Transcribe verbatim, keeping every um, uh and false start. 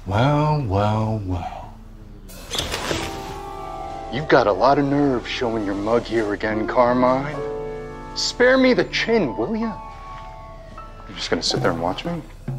Well, well, well. You've got a lot of nerve showing your mug here again, Carmine. Spare me the chin, will you? You're just gonna sit there and watch me?